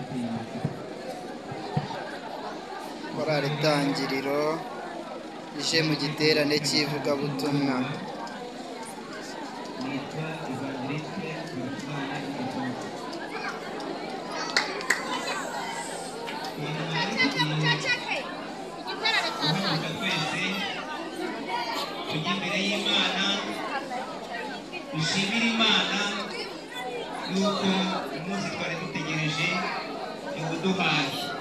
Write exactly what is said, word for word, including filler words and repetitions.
korali Tangiriro ije mu giterane cy'ivugabutumwa. tujye imbere y'Imana dushimire Imana yuko umunsi twari dutegereje iwuduhaye.